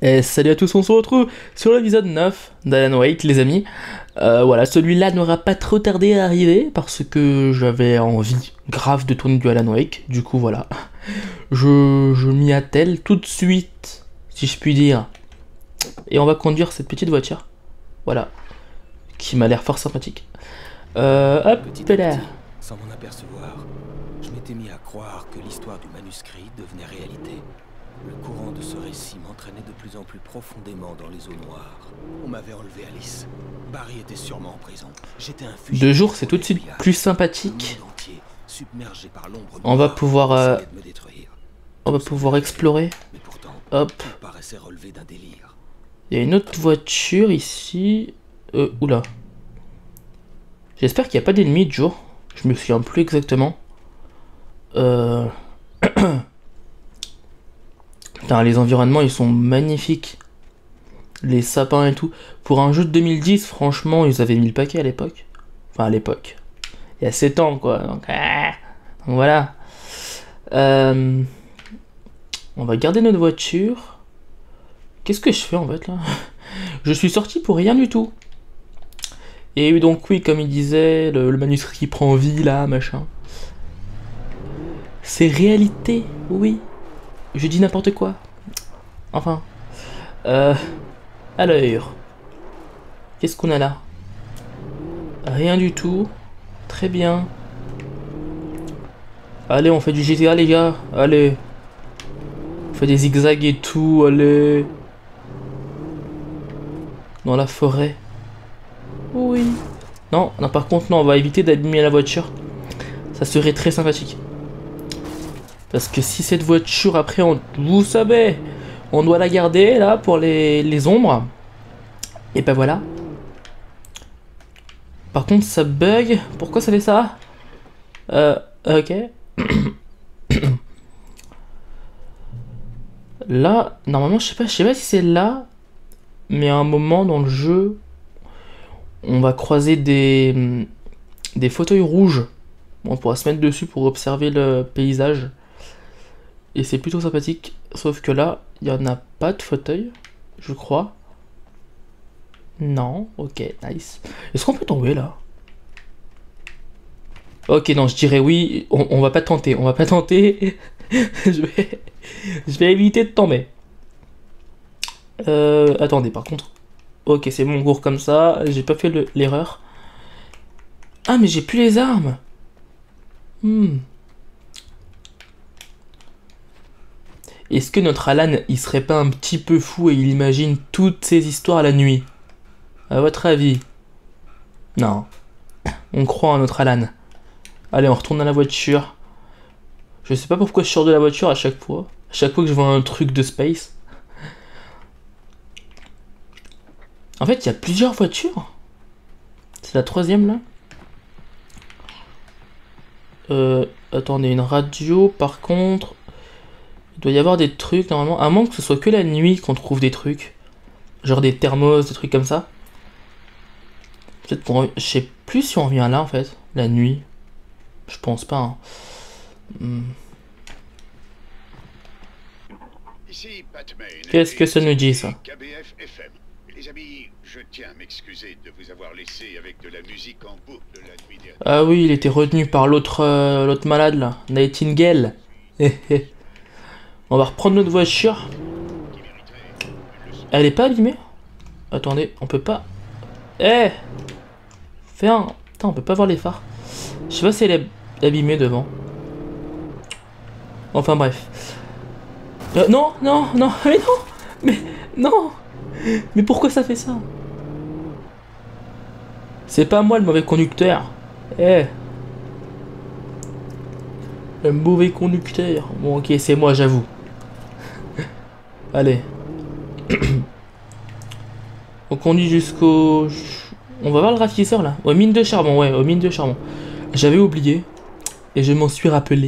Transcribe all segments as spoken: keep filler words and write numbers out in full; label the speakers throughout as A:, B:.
A: Et salut à tous, on se retrouve sur l'épisode neuf d'Alan Wake, les amis. Euh, voilà, celui-là n'aura pas trop tardé à arriver parce que j'avais envie grave de tourner du Alan Wake. Du coup, voilà, je, je m'y attelle tout de suite, si je puis dire. Et on va conduire cette petite voiture, voilà, qui m'a l'air fort sympathique. Euh, hop,
B: Petit
A: là.
B: à petit, sans m'en apercevoir, je m'étais mis à croire que l'histoire du manuscrit devenait réalité. Le courant de ce récit m'entraînait de plus en plus profondément dans les eaux noires. On m'avait enlevé Alice. Barry était sûrement en prison. J'étais un fugitif.
A: De jour, c'est tout de suite plus sympathique.
B: Entier, submergé par l'ombre
A: On va
B: noire,
A: pouvoir, euh,
B: essayait de me détruire.
A: on va pouvoir explorer.
B: Mais pourtant,
A: Hop.
B: tout paraissait relever d'un délire.
A: Il y a une autre voiture ici. Euh, oula. J'espère qu'il n'y a pas d'ennemis de jour. Je me souviens plus exactement. Euh... Putain, les environnements, ils sont magnifiques. Les sapins et tout. Pour un jeu de deux mille dix, franchement, ils avaient mis le paquet à l'époque. Enfin, à l'époque. Il y a sept ans, quoi. Donc, ah Donc voilà. Euh... On va garder notre voiture. Qu'est-ce que je fais, en fait, là? Je suis sorti pour rien du tout. Et donc oui, comme il disait, le, le manuscrit qui prend vie là, machin. C'est réalité, oui. Je dis n'importe quoi. Enfin. Euh, alors. Qu'est-ce qu'on a là? Rien du tout. Très bien. Allez, on fait du G T A les gars. Allez. On fait des zigzags et tout, allez. Dans la forêt. Oui. Non, non, par contre, non, on va éviter d'abîmer la voiture. Ça serait très sympathique. Parce que si cette voiture, après, on, vous savez, on doit la garder, là, pour les, les ombres. Et ben voilà. Par contre, ça bug. Pourquoi ça fait ça? Euh, ok. Là, normalement, je sais pas, je sais pas si c'est là. Mais à un moment dans le jeu... On va croiser des, des fauteuils rouges. On pourra se mettre dessus pour observer le paysage. Et c'est plutôt sympathique. Sauf que là, il n'y en a pas de fauteuil, je crois. Non, ok, nice. Est-ce qu'on peut tomber là? Ok, non, je dirais oui. On, on va pas tenter, on va pas tenter. je, vais, je vais éviter de tomber. Euh, attendez, par contre... Ok, c'est bon, cours comme ça. J'ai pas fait l'erreur. Ah, mais j'ai plus les armes. Hmm. Est-ce que notre Alan, il serait pas un petit peu fou et il imagine toutes ces histoires la nuit? À votre avis? Non. On croit en notre Alan. Allez, on retourne à la voiture. Je sais pas pourquoi je sors de la voiture à chaque fois. À chaque fois que je vois un truc de space. En fait, il y a plusieurs voitures. C'est la troisième, là. Euh, attendez, une radio, par contre... Il doit y avoir des trucs, normalement. À moins que ce soit que la nuit qu'on trouve des trucs. Genre des thermos, des trucs comme ça. Peut-être qu'on... Je sais plus si on revient là, en fait. La nuit. Je pense pas, hein. Hmm. Qu'est-ce que ça nous dit, ça?
C: Les amis, je tiens à m'excuser de vous avoir laissé avec de la musique en boucle la nuit dernière.
A: Ah oui, il était retenu par l'autre euh, l'autre malade là, Nightingale. On va reprendre notre voiture. Elle est pas abîmée? Attendez, on peut pas... Eh Fais un... Putain, on peut pas voir les phares. Je sais pas si elle est abîmée devant. Enfin bref. Euh, non, non, non, mais non Mais non Mais pourquoi ça fait ça? C'est pas moi le mauvais conducteur. Eh. Le mauvais conducteur. Bon, ok, c'est moi, j'avoue. Allez. On conduit jusqu'au... On va voir le rafraîchisseur là. Aux mines de charbon, ouais, aux mines de charbon. J'avais oublié. Et je m'en suis rappelé.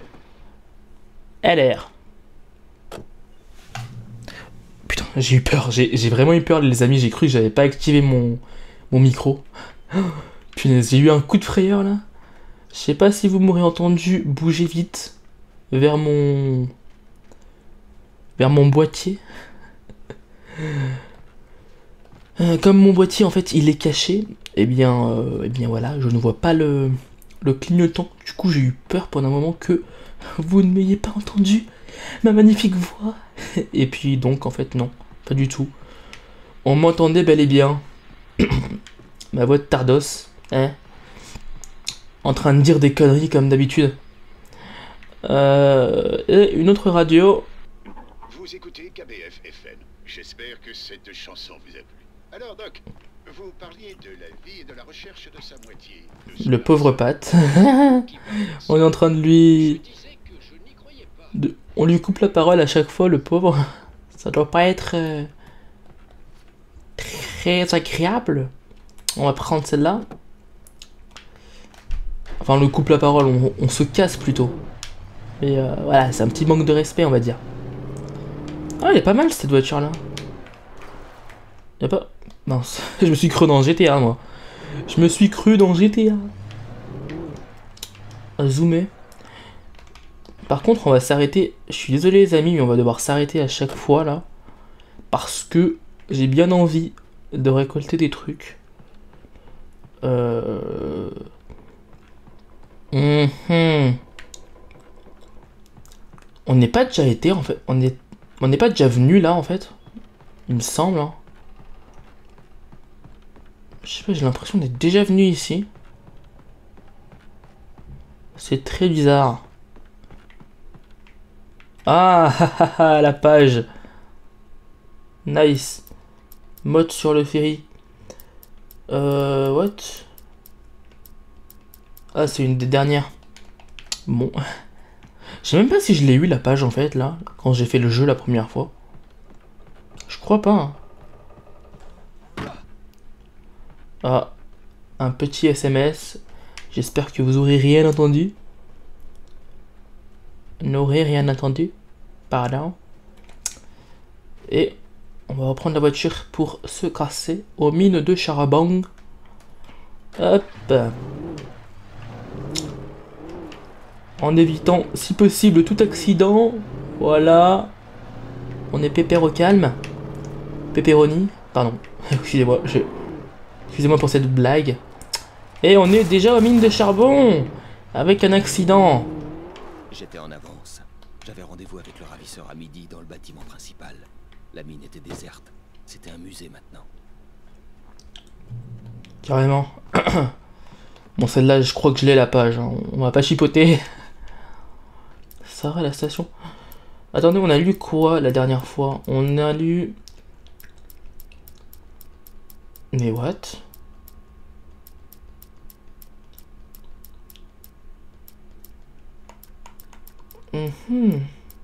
A: L R. Putain, j'ai eu peur. J'ai vraiment eu peur, les amis. J'ai cru que j'avais pas activé mon, mon micro. Punaise, j'ai eu un coup de frayeur là. Je sais pas si vous m'aurez entendu bouger vite vers mon... vers mon boîtier. Euh, comme mon boîtier en fait il est caché, eh bien, euh, eh bien voilà, je ne vois pas le, le clignotant. Du coup j'ai eu peur pendant un moment que vous ne m'ayez pas entendu ma magnifique voix. Et puis donc en fait non, pas du tout. On m'entendait bel et bien. Ma voix de Tardos, hein, en train de dire des conneries comme d'habitude. Euh, et une autre radio.
C: Vous écoutez K B F F M. J'espère que cette chanson vous a plu. Alors Doc, vous parliez de la vie et de la recherche de sa moitié. De
A: Le pauvre Pat.
C: qui parlait
A: On est en train de
C: Je
A: lui...
C: disais que je n'y croyais pas.
A: de- On lui coupe la parole à chaque fois, le pauvre. Ça doit pas être... euh, très agréable. On va prendre celle-là. Enfin, on lui coupe la parole, on, on se casse plutôt. Mais euh, voilà, c'est un petit manque de respect, on va dire. Ah, elle est pas mal cette voiture-là. Y'a pas... Mince, je me suis cru dans G T A, moi. Je me suis cru dans G T A. À zoomer. Par contre, on va s'arrêter. Je suis désolé, les amis, mais on va devoir s'arrêter à chaque fois, là. Parce que j'ai bien envie de récolter des trucs. Euh... Mhm. On n'est pas déjà été, en fait. On est... On n'est pas déjà venu, là, en fait. Il me semble, hein. Je sais pas, j'ai l'impression d'être déjà venu ici. C'est très bizarre. Ah, ah, ah, la page. Nice. Mode sur le ferry. Euh, what? Ah, c'est une des dernières. Bon. Je sais même pas si je l'ai eu, la page, en fait, là. Quand j'ai fait le jeu la première fois. Je crois pas, hein. Ah, un petit S M S. J'espère que vous aurez rien entendu. N'aurez rien entendu. Pardon. Et on va reprendre la voiture pour se casser aux mines de charbon. Hop. En évitant, si possible, tout accident. Voilà. On est pépère au calme. Pepperoni. Pardon. Excusez-moi, je... Excusez-moi pour cette blague. Et on est déjà aux mines de charbon. Avec un accident.
B: J'étais en avance. J'avais rendez-vous avec le ravisseur à midi dans le bâtiment principal. La mine était déserte. C'était un musée maintenant.
A: Carrément. Bon, celle-là, je crois que je l'ai la page. Hein. On va pas chipoter. Sarah, la station. Attendez, on a lu quoi la dernière fois? On a lu... Mais what? Mm-hmm.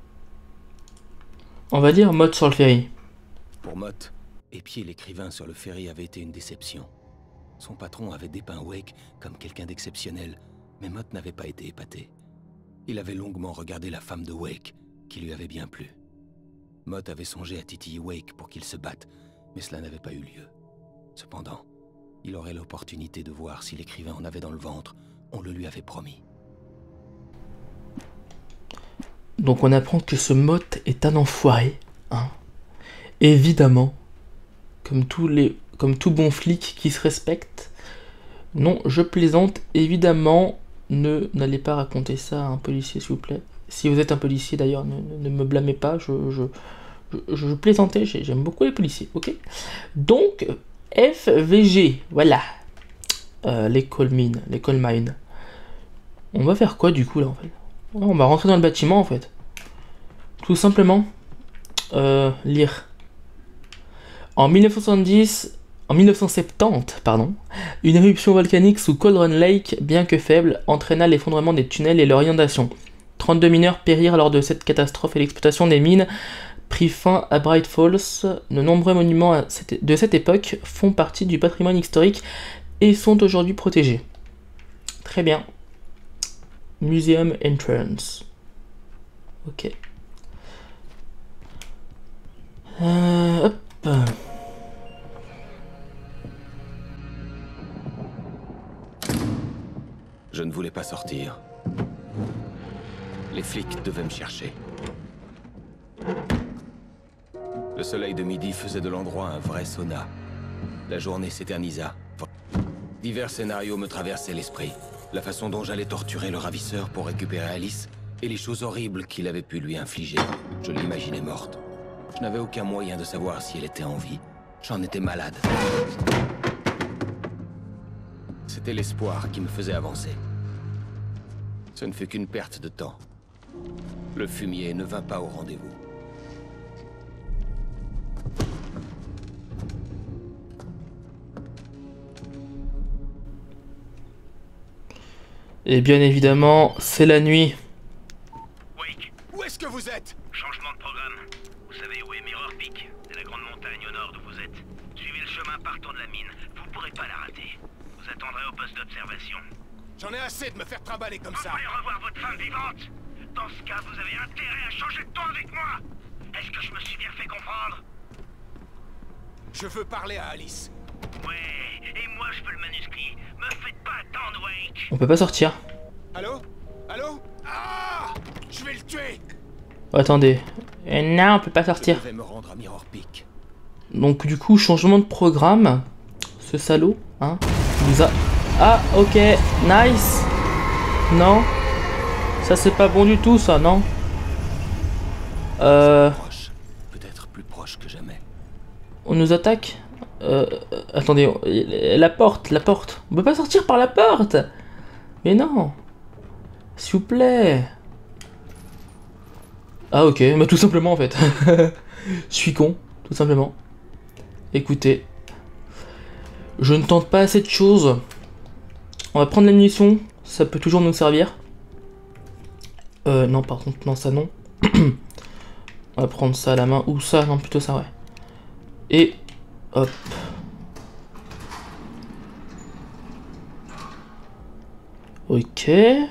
A: On va dire mode sur le ferry.
B: Pour Mott, épier l'écrivain sur le ferry avait été une déception. Son patron avait dépeint Wake comme quelqu'un d'exceptionnel, mais Mott n'avait pas été épaté. Il avait longuement regardé la femme de Wake, qui lui avait bien plu. Mott avait songé à titiller Wake pour qu'ils se battent, mais cela n'avait pas eu lieu. Cependant, il aurait l'opportunité de voir si l'écrivain en avait dans le ventre. On le lui avait promis.
A: Donc on apprend que ce Mott est un enfoiré. Hein. Évidemment. Comme, tous les, comme tout bon flic qui se respecte. Non, je plaisante. Évidemment, ne n'allez pas raconter ça à un policier, s'il vous plaît. Si vous êtes un policier, d'ailleurs, ne, ne, ne me blâmez pas. Je, je, je, je plaisantais, j'aime beaucoup les policiers. Ok. Donc, F V G, voilà. Euh, l'école mine, l'école mine. On va faire quoi, du coup, là, en fait? On va rentrer dans le bâtiment, en fait. Tout simplement. Euh, lire. En mille neuf cent soixante-dix... En mille neuf cent soixante-dix, pardon, une éruption volcanique sous Cauldron Lake, bien que faible, entraîna l'effondrement des tunnels et leur inondation. trente-deux mineurs périrent lors de cette catastrophe et l'exploitation des mines prit fin à Bright Falls. De nombreux monuments de cette époque font partie du patrimoine historique et sont aujourd'hui protégés. Très bien. Museum Entrance. Ok. Euh, hop.
B: Je ne voulais pas sortir. Les flics devaient me chercher. Le soleil de midi faisait de l'endroit un vrai sauna. La journée s'éternisa. Divers scénarios me traversaient l'esprit. La façon dont j'allais torturer le ravisseur pour récupérer Alice, et les choses horribles qu'il avait pu lui infliger. Je l'imaginais morte. Je n'avais aucun moyen de savoir si elle était en vie. J'en étais malade. C'était l'espoir qui me faisait avancer. Ce ne fut qu'une perte de temps. Le fumier ne vint pas au rendez-vous.
A: Et bien évidemment, c'est la nuit.
D: Wake,
C: Où est-ce que vous êtes?
D: changement de programme. Vous savez où est Mirror Peak? C'est la grande montagne au nord d'où vous êtes. Suivez le chemin partant de la mine. Vous pourrez pas la rater. Vous attendrez au poste d'observation.
C: J'en ai assez de me faire trimballer comme
D: Vous
C: ça.
D: voulez revoir votre femme vivante? Dans ce cas, vous avez intérêt à changer de ton avec moi. Est-ce que je me suis bien fait comprendre?
C: Je veux parler à Alice.
D: Ouais, et moi je veux le manuscrit. Me faites pas attendre, Wake.
A: On peut pas sortir.
C: Allô? Allô? Ah! Je vais le tuer!
A: Oh, attendez. Et non, on peut pas
B: Je
A: sortir.
B: devais me rendre à Mirror Peak.
A: Donc du coup, changement de programme. Ce salaud, hein, il nous a... Ah, ok, nice. Non. Ça c'est pas bon du tout, ça, non. Euh...
B: Proche. Peut-être plus proche que jamais.
A: On nous attaque. Euh... Attendez, on- la porte, la porte. On peut pas sortir par la porte. Mais non. S'il vous plaît. Ah ok, bah tout simplement en fait. Je suis con, tout simplement. Écoutez. Je ne tente pas assez de choses. On va prendre la munition, ça peut toujours nous servir. Euh, non, par contre, non, ça non. On va prendre ça à la main, ou ça, non, plutôt ça, ouais. Et, hop. Ok. Il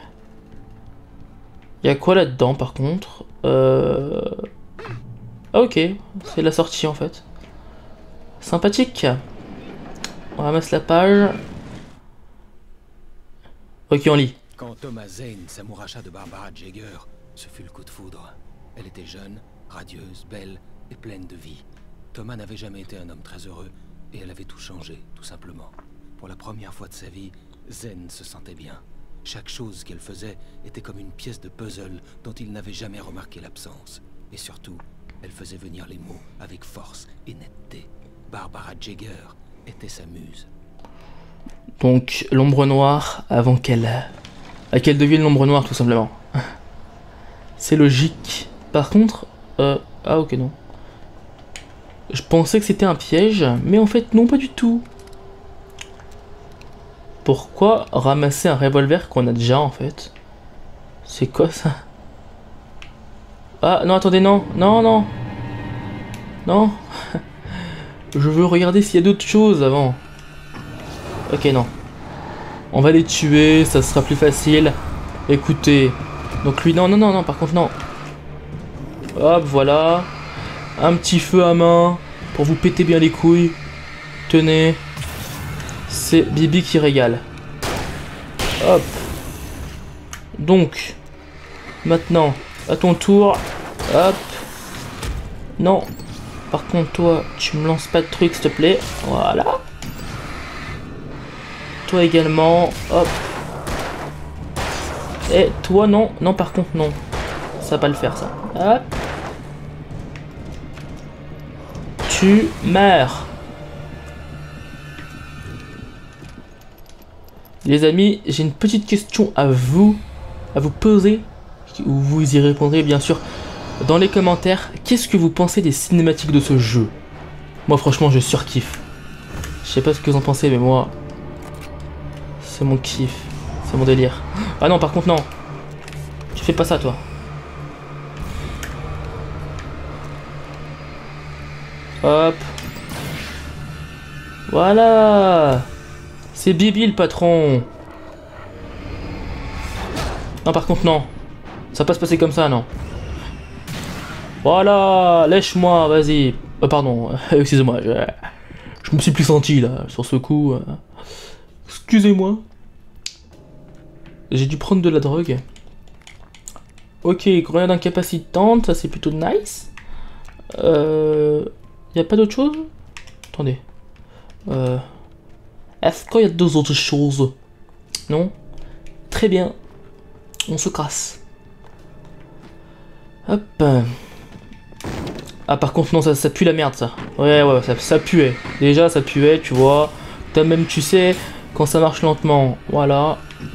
A: y a quoi là-dedans, par contre? Euh... Ah, ok, c'est la sortie, en fait. Sympathique. On ramasse la page. Ok, on lit.
B: Quand Thomas Zane s'amouracha de Barbara Jagger, ce fut le coup de foudre. Elle était jeune, radieuse, belle et pleine de vie. Thomas n'avait jamais été un homme très heureux et elle avait tout changé, tout simplement. Pour la première fois de sa vie, Zane se sentait bien. Chaque chose qu'elle faisait était comme une pièce de puzzle dont il n'avait jamais remarqué l'absence. Et surtout, elle faisait venir les mots avec force et netteté. Barbara Jagger était sa muse.
A: Donc, l'ombre noire avant qu'elle... à qu'elle devienne l'ombre noire, tout simplement. C'est logique. Par contre... Euh... Ah, ok, non. Je pensais que c'était un piège, mais en fait, non, pas du tout. Pourquoi ramasser un revolver qu'on a déjà, en fait? C'est quoi, ça? Ah, non, attendez, non. Non, non. Non. Je veux regarder s'il y a d'autres choses avant. Ok, non. On va les tuer, ça sera plus facile. Écoutez. Donc lui, non, non, non, non, par contre, non. Hop, voilà. Un petit feu à main pour vous péter bien les couilles. Tenez. C'est Bibi qui régale. Hop. Donc. Maintenant, à ton tour. Hop. Non. Par contre, toi, tu me lances pas de trucs, s'il te plaît. Voilà. Toi également. Hop. Et toi, non. Non, par contre, non. Ça va pas le faire, ça. Hop. Tu meurs. Les amis, j'ai une petite question à vous, à vous poser, ou vous y répondrez bien sûr dans les commentaires. Qu'est-ce que vous pensez des cinématiques de ce jeu? Moi franchement je surkiffe. Je sais pas ce que vous en pensez mais moi c'est mon kiff, c'est mon délire. Ah non par contre non, tu fais pas ça toi. Hop. Voilà. C'est Bibi le patron. Non par contre non. Ça va pas se passer comme ça non. Voilà. Lèche-moi vas-y. Euh, pardon. Excusez-moi. Je... je me suis plus senti là sur ce coup. Excusez-moi. J'ai dû prendre de la drogue. Ok. Grenade incapacitante. Ça c'est plutôt nice. Euh... Y a pas d'autre chose? Attendez. Euh... Est-ce qu'il y a deux autres choses? Non? Très bien. On se casse. Hop. Ah par contre non, ça, ça pue la merde ça. Ouais ouais, ça, ça puait. Déjà ça puait, tu vois. Toi même tu sais, quand ça marche lentement. Voilà.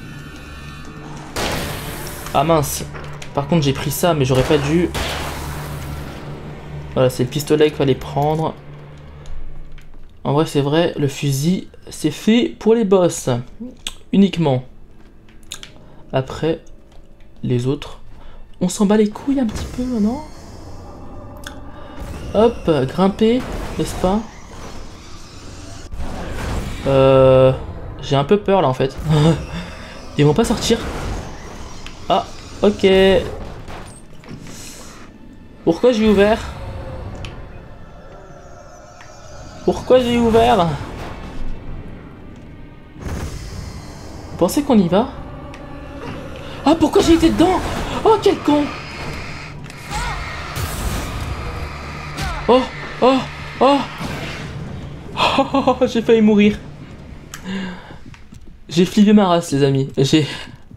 A: Ah mince. Par contre j'ai pris ça, mais j'aurais pas dû. Voilà, c'est le pistolet qu'il fallait prendre. En vrai c'est vrai, le fusil c'est fait pour les boss. Uniquement. Après, les autres. On s'en bat les couilles un petit peu, non? Hop, grimper, n'est-ce pas? Euh... J'ai un peu peur là en fait. Ils vont pas sortir. Ah, ok. Pourquoi j'ai ouvert? Pourquoi j'ai ouvert? Vous pensez qu'on y va? Ah, pourquoi j'ai été dedans? Oh, quel con! Oh, oh, oh! Oh, oh, oh, j'ai failli mourir. J'ai flippé ma race, les amis. J'ai...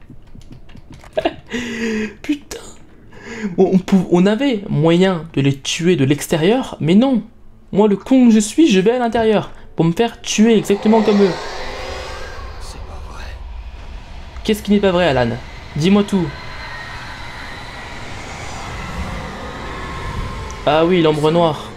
A: Putain. On, on, on avait moyen de les tuer de l'extérieur, mais non. Moi, le con que je suis, je vais à l'intérieur pour me faire tuer exactement comme eux.
B: C'est pas vrai.
A: Qu'est-ce qui n'est pas vrai, Alan? Dis-moi tout. Ah oui, l'ombre noire.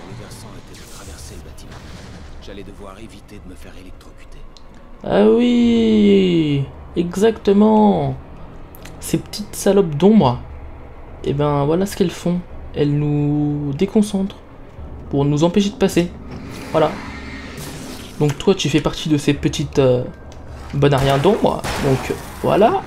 B: J'allais devoir éviter de me faire électrocuter.
A: Ah oui, exactement. Ces petites salopes d'ombre, et ben voilà ce qu'elles font. Elles nous déconcentrent pour nous empêcher de passer. Voilà. Donc toi, tu fais partie de ces petites euh, bonariens d'ombre. Donc voilà.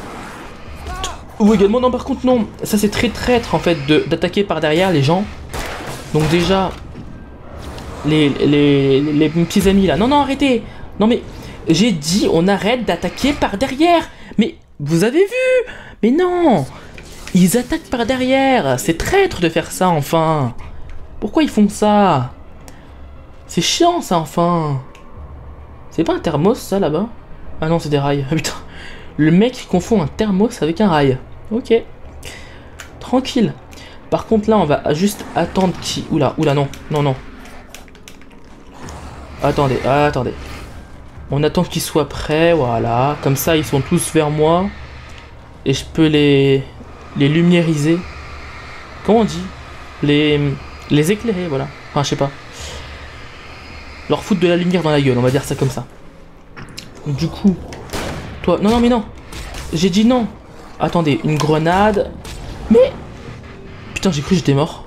A: Ou également, non, par contre, non. Ça, c'est très traître en fait d'attaquer par derrière les gens. Donc déjà, les, les, les, les petits amis là. Non, non, arrêtez. Non, mais j'ai dit, on arrête d'attaquer par derrière. Mais vous avez vu? Mais non. Ils attaquent par derrière. C'est traître de faire ça, enfin. Pourquoi ils font ça? C'est chiant, ça, enfin. C'est pas un thermos, ça, là-bas? Ah non, c'est des rails. Ah, putain. Le mec confond un thermos avec un rail. Ok. Tranquille. Par contre, là, on va juste attendre qui... Oula, oula, non. Non, non. Attendez, attendez. On attend qu'ils soient prêts, voilà. Comme ça, ils sont tous vers moi. Et je peux les... Les lumiériser. Comment on dit? Les... Les éclairer, voilà. Enfin, je sais pas. Leur foutre de la lumière dans la gueule, on va dire ça comme ça. Du coup... Toi... Non, non, mais non. J'ai dit non. Attendez, une grenade. Mais... Putain, j'ai cru que j'étais mort.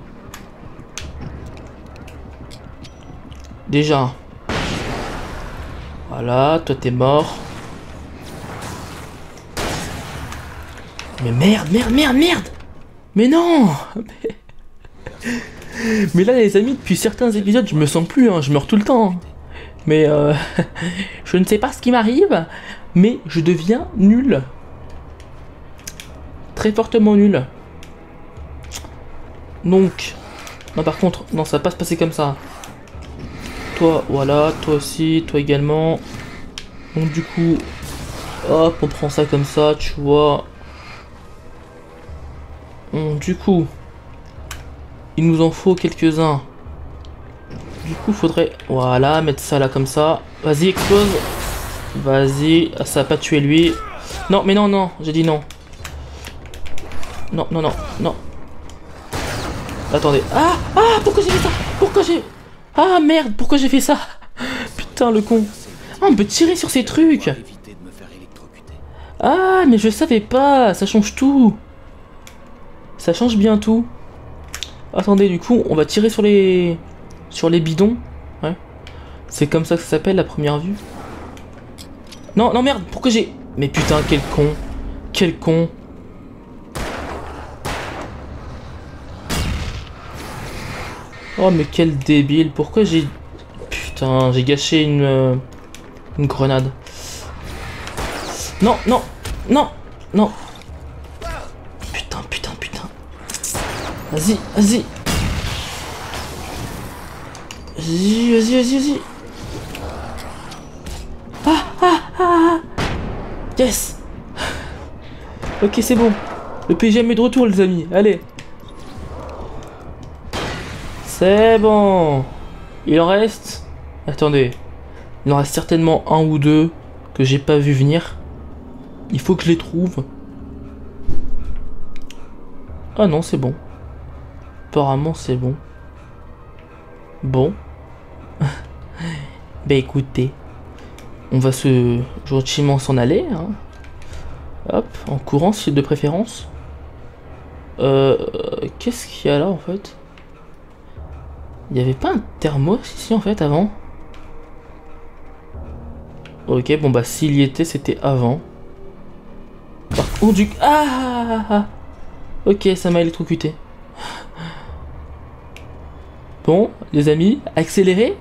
A: Déjà. Voilà, toi t'es mort. Mais merde, merde, merde, merde. Mais non. Mais, mais là les amis, depuis certains épisodes, je me sens plus, hein, je meurs tout le temps. Mais euh... je ne sais pas ce qui m'arrive, mais je deviens nul. Très fortement nul. Donc... Non par contre, non ça va pas se passer comme ça. Toi, voilà, toi aussi, toi également. Donc du coup... Hop, on prend ça comme ça, tu vois. Bon, du coup... Il nous en faut quelques-uns. Du coup, faudrait... Voilà, mettre ça là comme ça. Vas-y, explose. Vas-y, ça va pas tuer lui. Non, mais non, non, j'ai dit non. Non, non, non, non. Attendez. Ah, ah, pourquoi j'ai fait ça? Pourquoi j'ai... Ah, merde, pourquoi j'ai fait ça? Putain, le con. Ah, on peut tirer sur ces trucs. Ah, mais je savais pas. Ça change tout. Ça change bien tout. Attendez, du coup, on va tirer sur les... Sur les bidons. Ouais. C'est comme ça que ça s'appelle, la première vue. Non, non, merde, pourquoi j'ai... Mais putain, quel con. Quel con. Oh, mais quel débile. Pourquoi j'ai... Putain, j'ai gâché une... Euh, une grenade. Non, non, non, non. Putain, putain, putain. Vas-y, vas-y. Vas-y, vas-y, vas-y, vas-y. Ah, ah, ah. Yes. Ok, c'est bon. Le P G M est de retour, les amis. Allez. C'est bon. Il en reste... Attendez. Il en reste certainement un ou deux que j'ai pas vu venir. Il faut que je les trouve. Ah non, c'est bon. Apparemment, c'est bon. Bon. Bah écoutez. On va se gentiment s'en aller. Hein. Hop, en courant, si de préférence. Euh... Qu'est-ce qu'il y a là, en fait? Il n'y avait pas un thermos ici, en fait, avant? Ok, bon bah s'il y était, c'était avant. Par contre, du... Ah, ah, ah. Ok, ça m'a électrocuté. Bon, les amis, accélérez.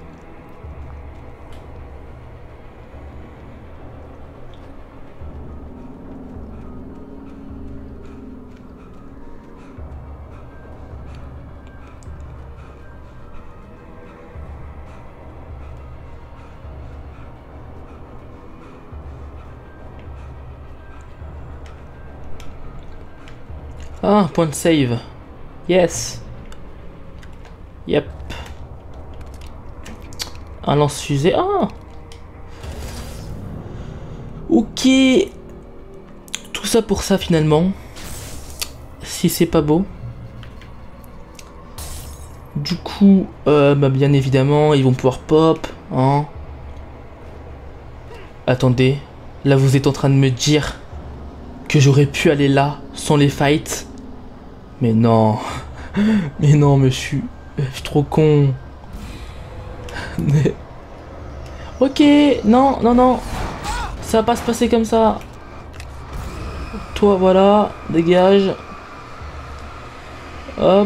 A: Ah, point de save. Yes. Yep. Un lance-fusée. Ah. Ok. Tout ça pour ça finalement. Si c'est pas beau. Du coup, euh, bah bien évidemment, ils vont pouvoir pop. Hein. Attendez. Là, vous êtes en train de me dire que j'aurais pu aller là sans les fights. Mais non. Mais non, monsieur. Je suis trop con. Mais... Ok, non, non, non. Ça va pas se passer comme ça. Toi, voilà. Dégage. Hop.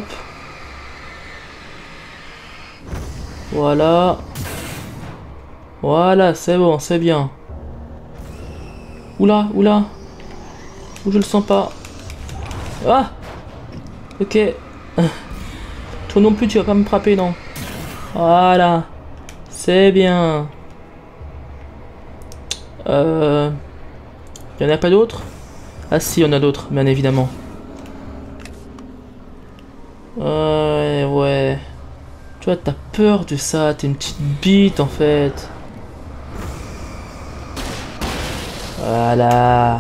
A: Voilà. Voilà, c'est bon, c'est bien. Oula, oula. Ou je le sens pas. Ah. Ok. Toi non plus, tu vas pas me frapper, non. Voilà. C'est bien. Euh... Y'en a pas d'autres? Ah si, y'en a d'autres, bien évidemment. Ouais, ouais. Tu vois, t'as peur de ça, t'es une petite bite, en fait. Voilà.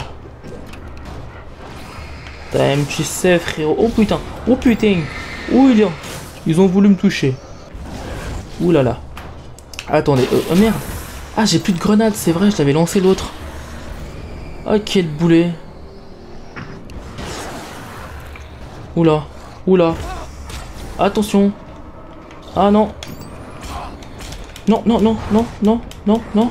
A: Time, tu sais, frérot. Oh putain. Oh putain. Oh, il y a... Ils ont voulu me toucher. Ouh là là. Attendez. Euh, oh merde. Ah, j'ai plus de grenades, c'est vrai, je l'avais lancé l'autre. Ah, quel boulet. Oula. Oula. Attention. Ah non. Non, non, non, non, non, non, non.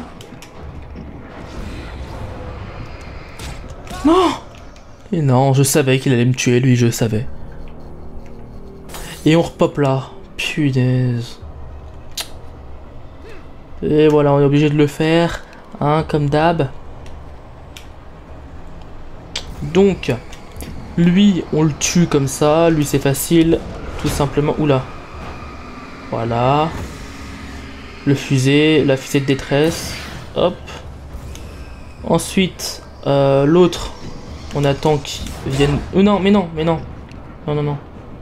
A: Non. Et non, je savais qu'il allait me tuer, lui, je savais. Et on repop là. Punaise. Et voilà, on est obligé de le faire. Hein, comme d'hab. Donc, lui, on le tue comme ça. Lui, c'est facile. Tout simplement. Oula. Voilà. Le fusée. La fusée de détresse. Hop. Ensuite, euh, l'autre. On attend qu'il vienne... Oh non, mais non, mais non. Non, non, non.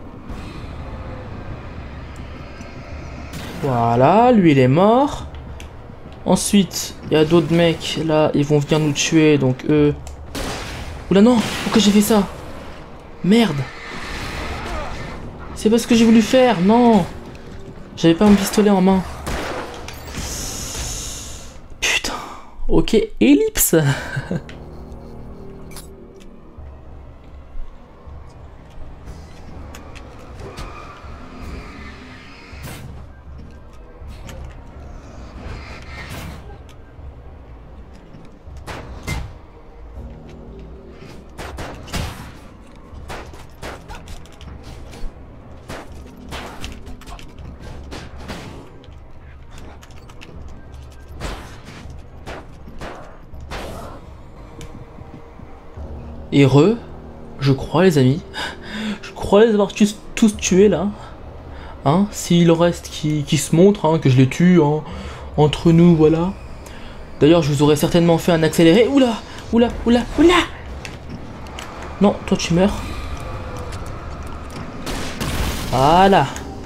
A: Voilà, lui il est mort. Ensuite, il y a d'autres mecs, là, ils vont venir nous tuer, donc eux... Oula non, pourquoi j'ai fait ça? Merde. C'est pas ce que j'ai voulu faire, non. J'avais pas mon pistolet en main. Putain. Ok, ellipse. Heureux, je crois les amis. Je crois les avoir tous, tous tués là. Hein, s'il en reste qui, qui se montre, hein, que je les tue, hein, entre nous, voilà. D'ailleurs, je vous aurais certainement fait un accéléré. Oula, oula, oula, oula. Non, toi tu meurs. Voilà.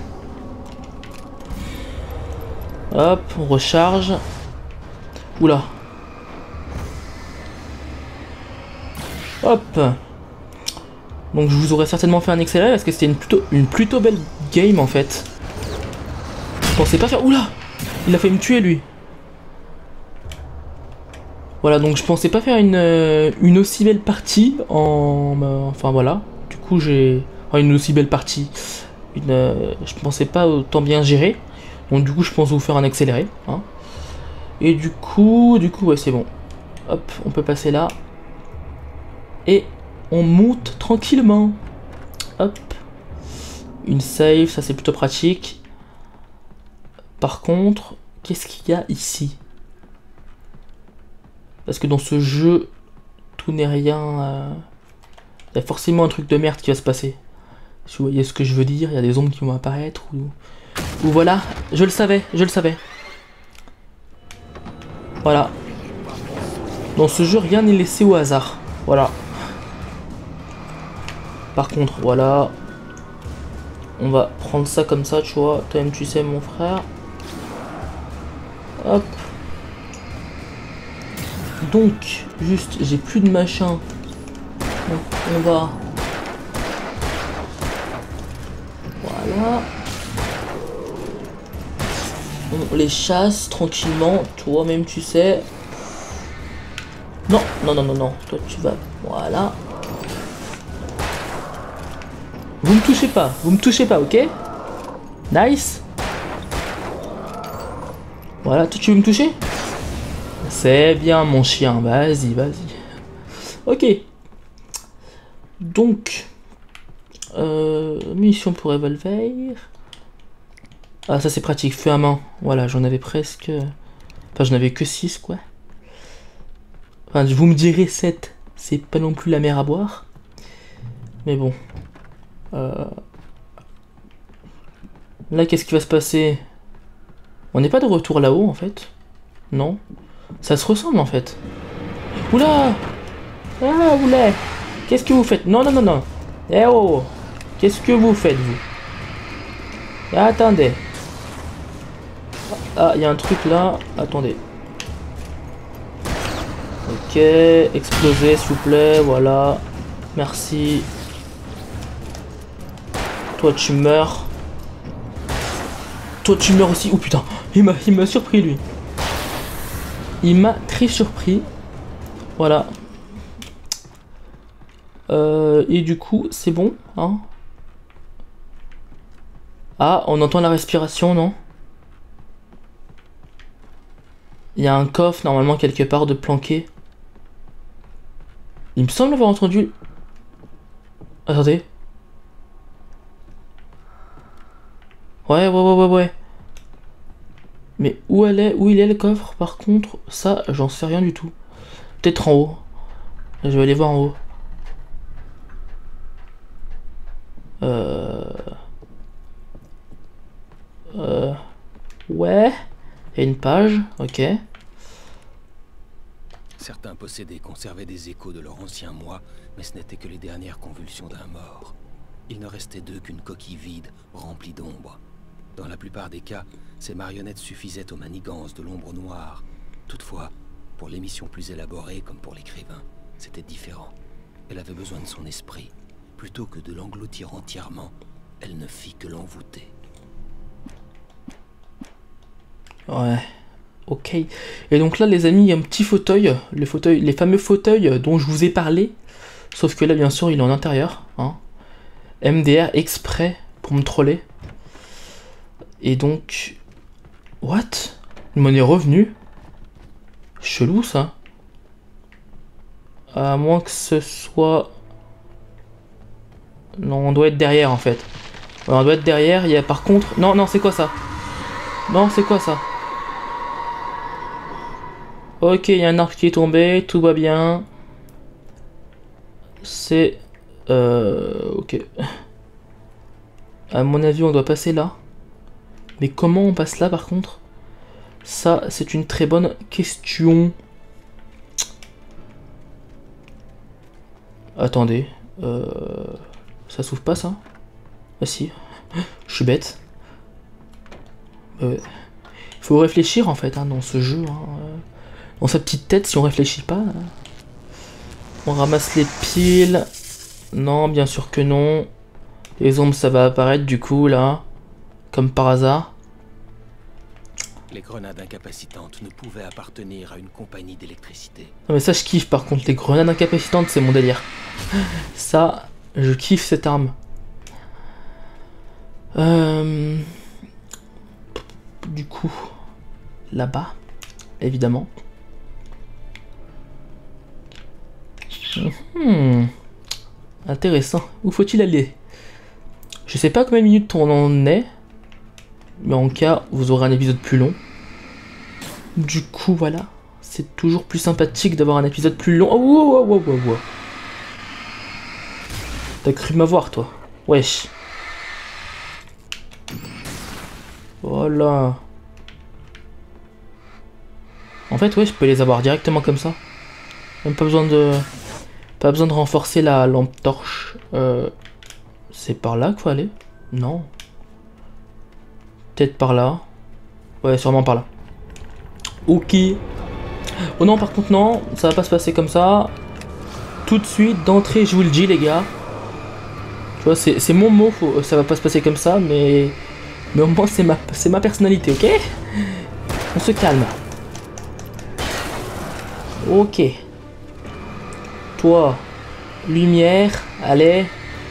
A: Hop, on recharge. Oula. Hop. Donc je vous aurais certainement fait un accéléré parce que c'était une plutôt, une plutôt belle game en fait. Je pensais pas faire... Oula. Il a fait me tuer lui. Voilà, donc je pensais pas faire une, une aussi belle partie en... Enfin voilà. Du coup j'ai... Enfin, une aussi belle partie. Une, euh, je pensais pas autant bien gérer. Donc du coup je pense vous faire un accéléré. Hein. Et du coup... Du coup ouais c'est bon. Hop, on peut passer là. Et on monte tranquillement. Hop. Une save, ça c'est plutôt pratique. Par contre, qu'est-ce qu'il y a ici? Parce que dans ce jeu, tout n'est rien... Euh... Il y a forcément un truc de merde qui va se passer. Si vous voyez ce que je veux dire, il y a des ombres qui vont apparaître. Ou, ou voilà, je le savais, je le savais. Voilà. Dans ce jeu, rien n'est laissé au hasard. Voilà. Par contre, voilà. On va prendre ça comme ça, tu vois. Toi-même, tu sais, mon frère. Hop. Donc, juste, j'ai plus de machin. Donc, on va... Voilà. On les chasse tranquillement. Toi-même, tu sais. Non, non, non, non, non. Toi, tu vas... Voilà. Vous me touchez pas. Vous me touchez pas, ok? Nice. Voilà, toi, tu veux me toucher? C'est bien, mon chien. Vas-y, vas-y. Ok. Donc... Euh, mission pour Revolver. Ah, ça c'est pratique. Feu à main. Voilà, j'en avais presque... Enfin, j'en avais que six, quoi. Enfin, vous me direz sept. C'est pas non plus la mer à boire. Mais bon. Euh... Là, qu'est-ce qui va se passer? On n'est pas de retour là-haut, en fait. Non. Ça se ressemble, en fait. Oula! Ah, oula! Qu'est-ce que vous faites? Non, non, non, non. Eh oh! Qu'est-ce que vous faites, vous? Attendez. Ah, il y a un truc là. Attendez. Ok. Explosez, s'il vous plaît. Voilà. Merci. Toi, tu meurs. Toi, tu meurs aussi. Oh putain. Il m'a il m'a surpris, lui. Il m'a très surpris. Voilà. Euh, et du coup, c'est bon, hein? Ah, on entend la respiration, non? Il y a un coffre, normalement, quelque part, de planqué. Il me semble avoir entendu... Attendez. Ouais, ouais, ouais, ouais, ouais. Mais où elle est, où il est, le coffre, par contre? Ça, j'en sais rien du tout. Peut-être en haut. Je vais aller voir en haut. Euh... Euh... Ouais. Il y a une page, ok.
B: Certains possédés conservaient des échos de leur ancien moi, mais ce n'étaient que les dernières convulsions d'un mort. Il ne restait d'eux qu'une coquille vide, remplie d'ombre. Dans la plupart des cas, ces marionnettes suffisaient aux manigances de l'ombre noire. Toutefois, pour les missions plus élaborées, comme pour l'écrivain, c'était différent. Elle avait besoin de son esprit. Plutôt que de l'engloutir entièrement, elle ne fit que l'envoûter.
A: Ouais, ok. Et donc là, les amis, il y a un petit fauteuil, le fauteuil, les fameux fauteuils dont je vous ai parlé. Sauf que là, bien sûr, il est en intérieur. Hein. M D R exprès pour me troller. Et donc... What? Il m'en est revenu. Chelou, ça. À moins que ce soit... Non, on doit être derrière, en fait. Ouais, on doit être derrière. Il y a par contre... Non, non, c'est quoi ça? Non, c'est quoi ça? Ok, il y a un arbre qui est tombé. Tout va bien. C'est... Euh... Ok. À mon avis, on doit passer là. Mais comment on passe là par contre? Ça, c'est une très bonne question. Attendez. Euh... Ça s'ouvre pas ça? Ah si. Je suis bête. Euh... Faut réfléchir en fait hein, dans ce jeu. Hein. Dans sa petite tête, si on réfléchit pas. Hein. On ramasse les piles. Non, bien sûr que non. Les ombres, ça va apparaître du coup là. Comme par hasard.
B: Les grenades incapacitantes ne pouvaient appartenir à une compagnie d'électricité.
A: Non mais ça je kiffe par contre, les grenades incapacitantes c'est mon délire. Ça, je kiffe cette arme. Euh... Du coup, là-bas, évidemment. Hmm. Intéressant. Où faut-il aller? Je sais pas combien de minutes on en est. Mais en cas, vous aurez un épisode plus long. Du coup, voilà. C'est toujours plus sympathique d'avoir un épisode plus long. Oh, wow, wow, wow, wow. T'as cru m'avoir, toi? Wesh. Voilà. En fait, ouais, je peux les avoir directement comme ça. Même pas besoin de... Pas besoin de renforcer la lampe torche. Euh... C'est par là qu'il faut aller? Non. Peut-être par là. Ouais, sûrement par là. Ok. Oh non, par contre, non. Ça va pas se passer comme ça. Tout de suite, d'entrée, je vous le dis, les gars. Tu vois, c'est mon mot. Faut, ça va pas se passer comme ça, mais... Mais au moins, c'est ma, c'est ma personnalité, ok? On se calme. Ok. Toi. Lumière. Allez.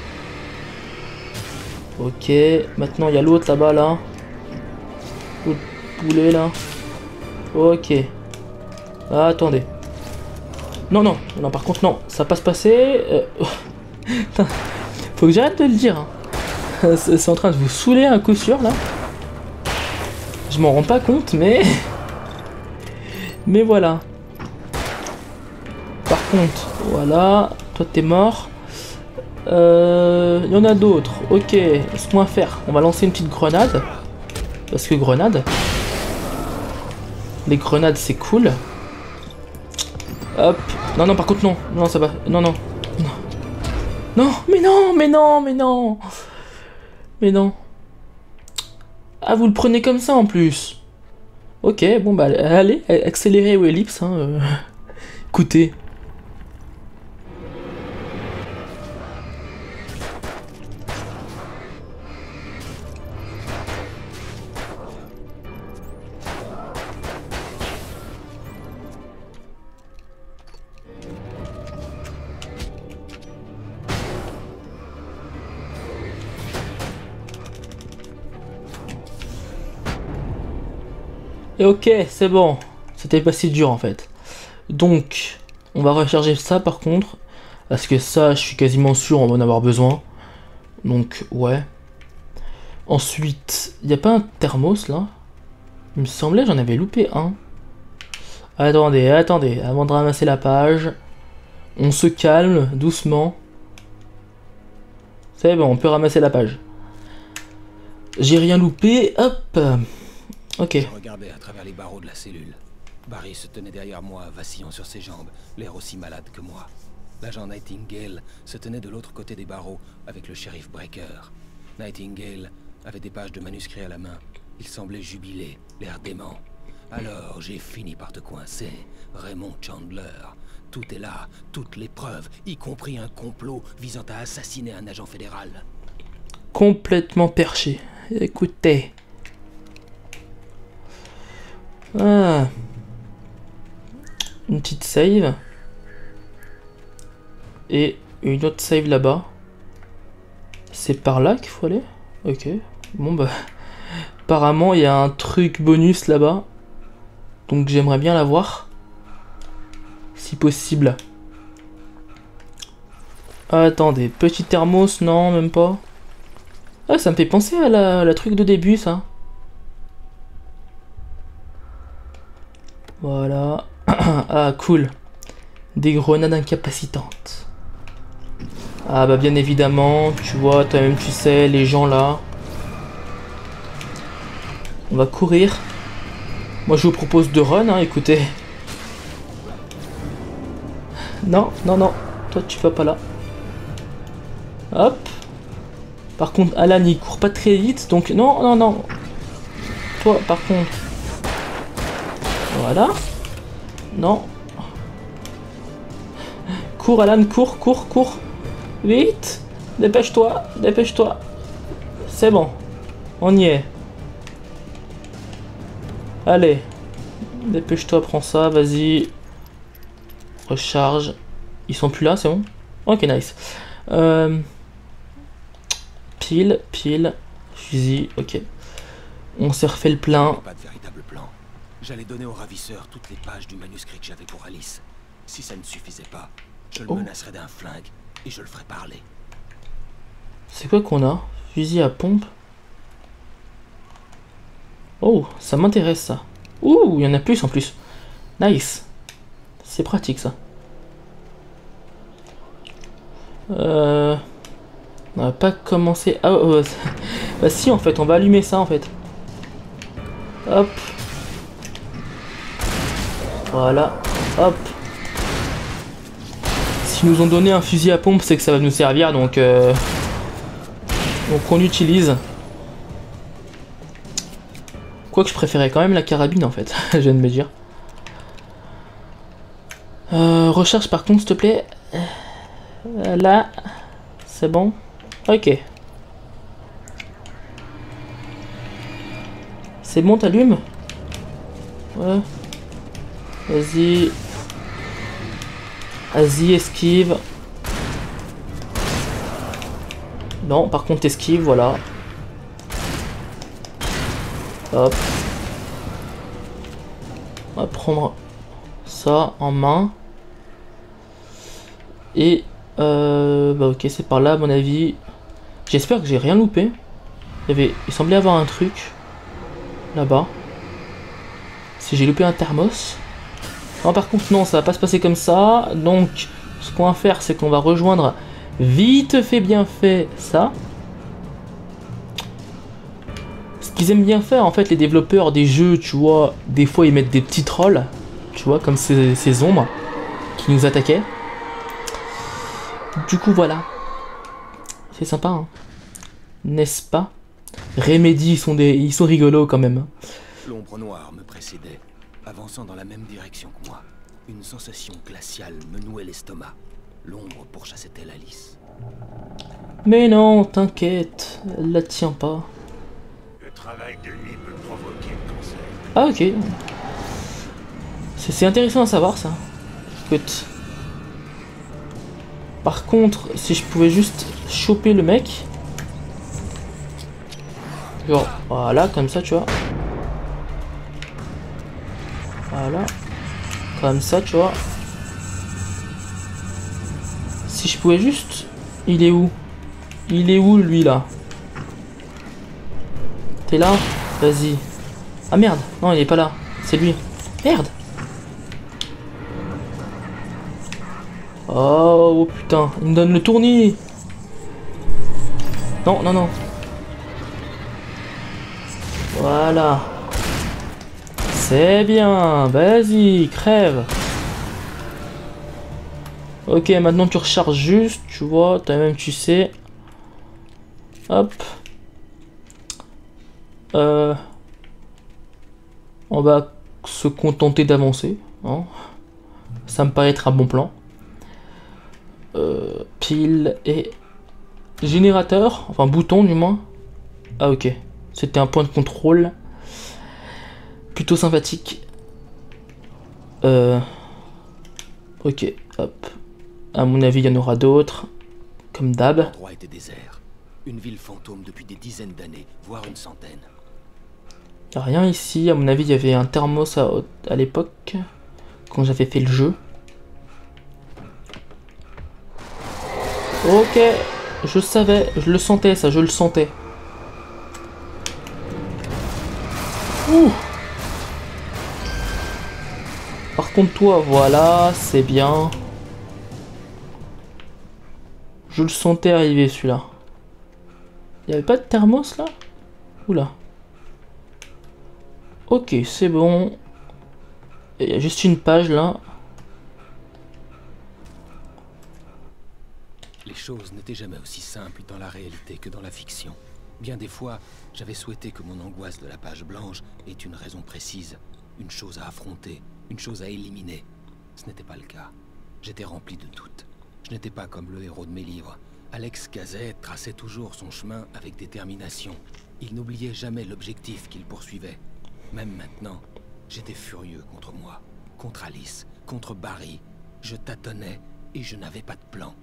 A: Ok. Maintenant, il y a l'autre là-bas, là. L'autre poulet, là. Ok. Ah, attendez. Non, non. Non, par contre, non. Ça va pas se passer. Euh... Faut que j'arrête de le dire. Hein. C'est en train de vous saouler un coup sûr, là. Je m'en rends pas compte, mais... Mais voilà. Par contre, voilà. Toi, t'es mort. Il euh, y en a d'autres. Ok, ce qu'on va faire, on va lancer une petite grenade. Parce que grenade. Les grenades, c'est cool. Hop. Non, non, par contre, non. Non, ça va. Non, non. Non. Non, mais non, mais non, mais non. Mais non. Ah, vous le prenez comme ça en plus. Ok, bon, bah, allez, accélérez ou ellipse. Hein, euh. Écoutez. Et ok, c'est bon. C'était pas si dur en fait. Donc, on va recharger ça par contre. Parce que ça, je suis quasiment sûr on va en avoir besoin. Donc, ouais. Ensuite, il n'y a pas un thermos là? Il me semblait j'en avais loupé un. Attendez, attendez. Avant de ramasser la page. On se calme, doucement. C'est bon, on peut ramasser la page. J'ai rien loupé, hop. Ok.
B: Je regardais à travers les barreaux de la cellule. Barry se tenait derrière moi, vacillant sur ses jambes, l'air aussi malade que moi. L'agent Nightingale se tenait de l'autre côté des barreaux, avec le shérif Breaker. Nightingale avait des pages de manuscrits à la main. Il semblait jubilé, l'air dément. Alors j'ai fini par te coincer, Raymond Chandler. Tout est là, toutes les preuves, y compris un complot visant à assassiner un agent fédéral.
A: Complètement perché. Écoutez... Ah. Une petite save. Et une autre save là-bas. C'est par là qu'il faut aller? Ok. Bon bah... Apparemment il y a un truc bonus là-bas. Donc j'aimerais bien l'avoir. Si possible. Attendez, petit thermos, non, même pas. Ah, ça me fait penser à la, à la truc de début, ça. Voilà. Ah, cool. Des grenades incapacitantes. Ah bah bien évidemment, tu vois, toi-même tu sais, les gens là. On va courir. Moi je vous propose de run, hein, écoutez. Non, non, non. Toi tu vas pas là. Hop. Par contre Alan il court pas très vite. Donc non, non, non. Toi par contre. Voilà. Non. Cours Alan, cours, cours, cours. Vite. Dépêche-toi, dépêche-toi. C'est bon. On y est. Allez. Dépêche-toi, prends ça, vas-y. Recharge. Ils sont plus là, c'est bon? Ok, nice. Euh... Pile, pile. Fusil, ok. On s'est refait le plein.
B: Pas de véritable plan. J'allais donner au ravisseur toutes les pages du manuscrit que j'avais pour Alice. Si ça ne suffisait pas, je le
A: Oh.
B: menacerais d'un flingue et je le ferais parler.
A: C'est quoi qu'on a? Fusil à pompe. Oh, ça m'intéresse ça. Ouh, il y en a plus en plus. Nice. C'est pratique ça. Euh... On va pas commencer... Ah, oh, oh, bah si en fait, on va allumer ça en fait. Hop. Voilà. Hop. S'ils nous ont donné un fusil à pompe, c'est que ça va nous servir, donc... Euh... Donc on utilise. Quoique je préférais quand même la carabine en fait, je viens de me dire. Euh, recharge par contre s'il te plaît. Euh, là, c'est bon. Ok. C'est bon, t'allumes? Ouais. Vas-y. Vas-y, esquive. Non, par contre, esquive, voilà. Hop. On va prendre ça en main. Et... Euh, bah ok, c'est par là, à mon avis. J'espère que j'ai rien loupé. Il, y avait, il semblait avoir un truc. Là-bas. Si j'ai loupé un thermos. Non, par contre, non, ça va pas se passer comme ça. Donc, ce qu'on va faire, c'est qu'on va rejoindre vite fait bien fait ça. Ce qu'ils aiment bien faire, en fait, les développeurs des jeux, tu vois, des fois, ils mettent des petits trolls. Tu vois, comme ces, ces ombres qui nous attaquaient. Du coup, voilà. C'est sympa, hein. N'est-ce pas? Remedy, ils sont, des... ils sont rigolos quand même.
B: L'ombre noire me précédait, avançant dans la même direction que moi. Une sensation glaciale me nouait l'estomac. L'ombre pourchassait-elle Alice?
A: Mais non, t'inquiète, elle la tient pas.
C: Le travail de nuit peut provoquer le cancer.
A: Ah ok. C'est intéressant à savoir ça. Écoute. Par contre, si je pouvais juste choper le mec. Genre, voilà, comme ça, tu vois. Voilà. Comme ça, tu vois. Si je pouvais juste... Il est où? Il est où, lui, là? T'es là? Vas-y. Ah, merde. Non, il est pas là. C'est lui. Merde. Oh, oh putain, il me donne le tournis. Non, non, non. Voilà. C'est bien, vas-y, crève. Ok, maintenant tu recharges juste, tu vois, toi-même tu sais. Hop. Euh... On va se contenter d'avancer, hein. Ça me paraît être un bon plan. Euh, pile et générateur, enfin bouton du moins. Ah ok, c'était un point de contrôle plutôt sympathique. Euh, ok, hop. À mon avis, il y en aura d'autres, comme d'hab.
B: L'endroit était désert. Une ville fantôme depuis des dizaines d'années, voire une centaine.
A: Rien ici. À mon avis, il y avait un thermos à, à l'époque quand j'avais fait le jeu. Ok, je savais, je le sentais ça, je le sentais. Ouh. Par contre toi, voilà, c'est bien. Je le sentais arriver celui-là. Il n'y avait pas de thermos là? Oula. Ok, c'est bon. Il y a juste une page là.
B: Les choses n'étaient jamais aussi simples dans la réalité que dans la fiction. Bien des fois, j'avais souhaité que mon angoisse de la page blanche ait une raison précise, une chose à affronter, une chose à éliminer. Ce n'était pas le cas. J'étais rempli de doutes. Je n'étais pas comme le héros de mes livres. Alex Cazet traçait toujours son chemin avec détermination. Il n'oubliait jamais l'objectif qu'il poursuivait. Même maintenant, j'étais furieux contre moi, contre Alice, contre Barry. Je tâtonnais et je n'avais pas de plan.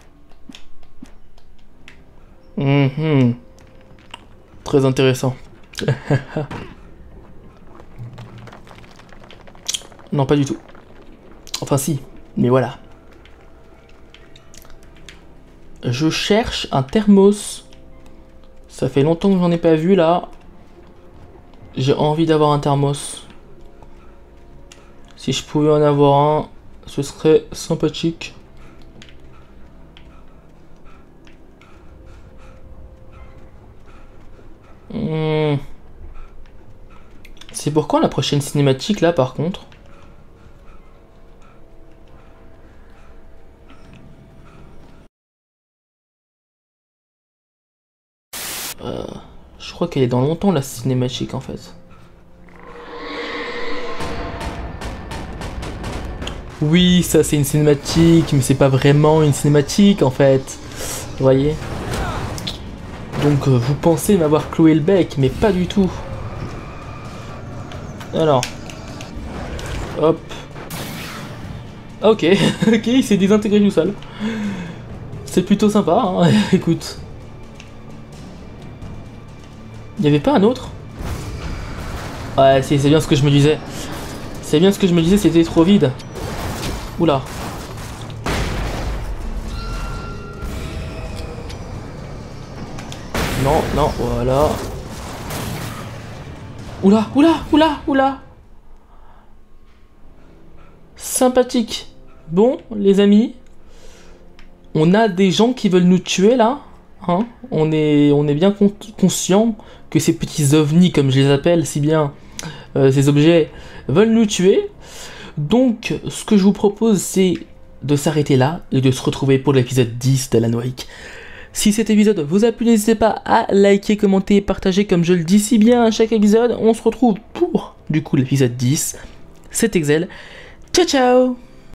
A: Mmh. Très intéressant. Non, pas du tout. Enfin si, mais voilà. Je cherche un thermos. Ça fait longtemps que j'en ai pas vu là. J'ai envie d'avoir un thermos. Si je pouvais en avoir un, ce serait sympathique. Hmm. C'est pourquoi la prochaine cinématique là par contre? Euh, je crois qu'elle est dans longtemps la cinématique en fait. Oui, ça c'est une cinématique, mais c'est pas vraiment une cinématique en fait. Vous voyez? Donc euh, vous pensez m'avoir cloué le bec, mais pas du tout. Alors. Hop. Ok, ok, il s'est désintégré tout seul. C'est plutôt sympa, hein. Écoute. Il n'y avait pas un autre? Ouais, c'est bien ce que je me disais. C'est bien ce que je me disais, c'était trop vide. Oula. Non, non, voilà. Oula, oula, oula, oula. Sympathique. Bon, les amis. On a des gens qui veulent nous tuer, là. Hein, on est, on est bien con conscient que ces petits ovnis, comme je les appelle si bien, euh, ces objets, veulent nous tuer. Donc, ce que je vous propose, c'est de s'arrêter là et de se retrouver pour l'épisode dix d'Alan Wake. Si cet épisode vous a plu, n'hésitez pas à liker, commenter, partager, comme je le dis si bien à chaque épisode. On se retrouve pour, du coup, l'épisode dix. C'est Excel. Ciao, ciao!